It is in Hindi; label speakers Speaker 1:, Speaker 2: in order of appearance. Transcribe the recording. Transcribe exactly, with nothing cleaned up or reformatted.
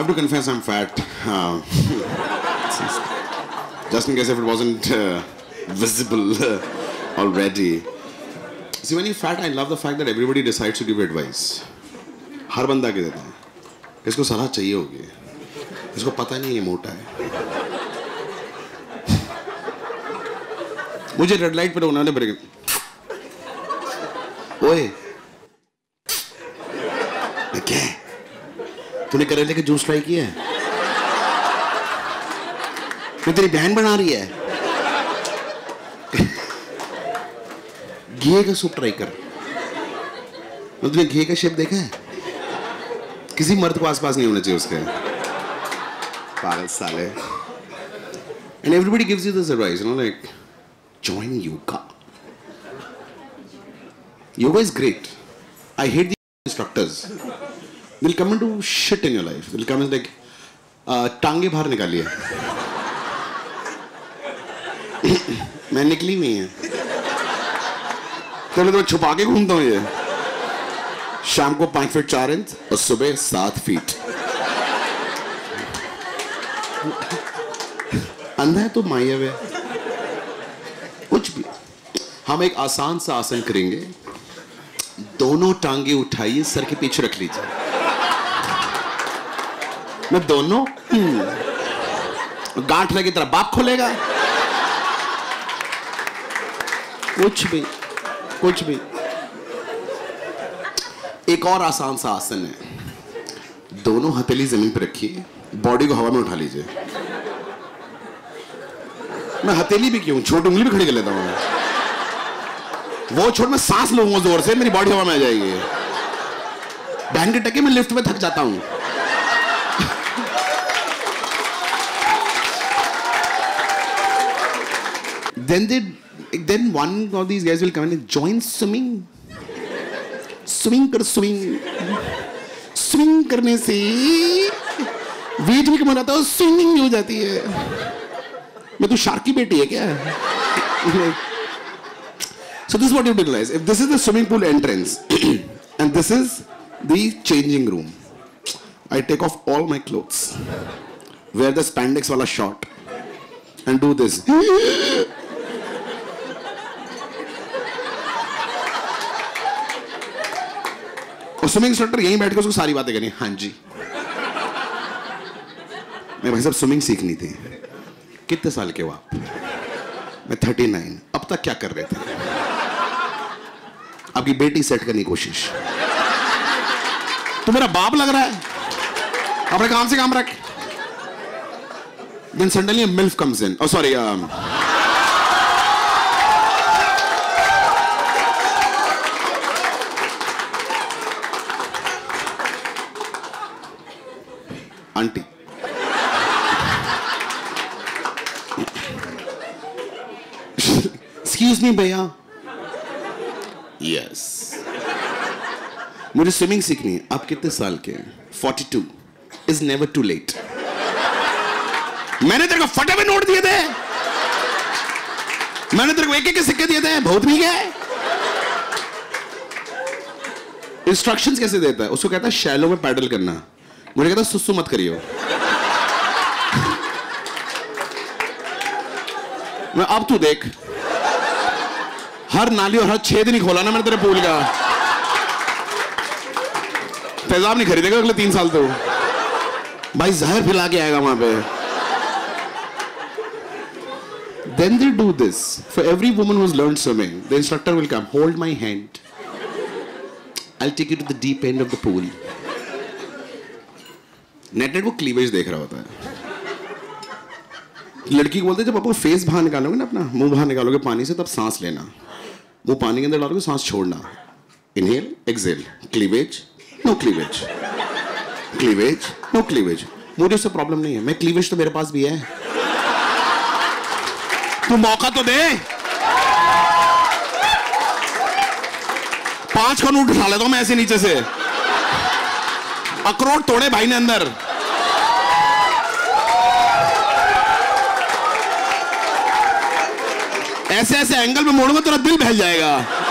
Speaker 1: to confess I'm fat. Uh, just in case if it wasn't uh, visible uh, already. See, when you're fat, I love the fact that everybody decides to give advice. हर बंदा के देता है, इसको सलाह चाहिए होगी, इसको पता नहीं ये मोटा है. मुझे रेड लाइट पर उन्होंने ब्रेक, ओए क्या तूने करेले के जूस ट्राई किया है? तो तेरी बहन बना रही है. घी का सूप ट्राई कर. तुमने घी का शेप देखा है? किसी मर्द को आसपास नहीं होना चाहिए उसके. पागल साले. And everybody gives you this advice, you know, like join yoga. Yoga is great. I hate the instructors. They'll come and do shit in your life. They'll come and like uh, टांगे बाहर निकालिए. मैं निकली नहीं है. तो मैं छुपा के घूमता हूँ ये. शाम को पांच फीट चार इंच और सुबह सात फीट. अंधा है तो माया है. कुछ भी. हम एक आसान सा आसन करेंगे. दोनों टांगे उठाइए, सर के पीछे रख लीजिए. मैं दोनों गांठ लगी तरह बाप खोलेगा. कुछ भी कुछ भी. एक और आसान सा आसन है. दोनों हथेली जमीन पर रखिए, बॉडी को हवा में उठा लीजिए. मैं हथेली भी क्यों, छोटी उंगली भी खड़ी कर लेता हूं. वो छोड़, मैं सांस लूंगा जोर से, मेरी बॉडी हवा में आ जाएगी. बहन के टके में लिफ्ट में थक जाता हूं. then they then one of these guys will come and join swimming. Swing कर. स्विंग स्विंग करने से वेट भी कम आता है, स्विंगिंग भी हो जाती है. मैं तो शार्क की बेटी है क्या? So this is what you realize. If this is the swimming pool entrance and this is the changing room, I take off all my clothes, wear the spandex wala short and do this. और स्विमिंग इंस्ट्रक्टर यहीं बैठ के उसको सारी बातें करनी. हाँ जी, मैं भाई साहब स्विमिंग सीखनी थी. कितने साल के हो आप? मैं थर्टी नाइन. अब तक क्या कर रहे थे? आपकी बेटी सेट करने की कोशिश. तो मेरा बाप लग रहा है. अपने काम से काम रख. Then suddenly a MILF comes in. Oh sorry. Um, auntie. Excuse me भैया. यस, मुझे स्विमिंग सीखनी है. आप कितने साल के हैं? Forty two. Is never too late. मैंने तेरे को फटे हुए नोट दिए थे. मैंने तेरे को एक एक सिक्के दिए थे. बहुत नहीं गए. इंस्ट्रक्शंस कैसे देता है? उसको कहता है शैलो में पैडल करना. मुझे कहता सुसु मत करियो. मैं अब तू देख, हर नाली और हर छेद नहीं खोला ना मैंने तेरे पूल का. तेजाब नहीं खरीदेगा अगले तीन साल तो. भाई जहर फिला के आएगा वहां पे. Then they do this. For every woman who's learned swimming, the instructor will come, hold my hand. I'll take you to the deep end of the pool. Net net वो क्लीवेज देख रहा होता है. लड़की को बोलते जब आप फेस बाहर निकालोगे ना, अपना मुंह बाहर निकालोगे पानी से, तब सांस लेना. मुंह पानी के अंदर डालोगे, सांस छोड़ना. Inhale, exhale. Cleavage, no cleavage. Cleavage, no cleavage. मुझे उससे प्रॉब्लम नहीं है. मैं क्लीवेज तो मेरे पास भी है. तू मौका तो दे. पांच का नोट उठा लेता हूं मैं ऐसे नीचे से. अखरोट तोड़े भाई ने अंदर. ऐसे ऐसे एंगल में मोड़ूंगा तेरा दिल बहल जाएगा.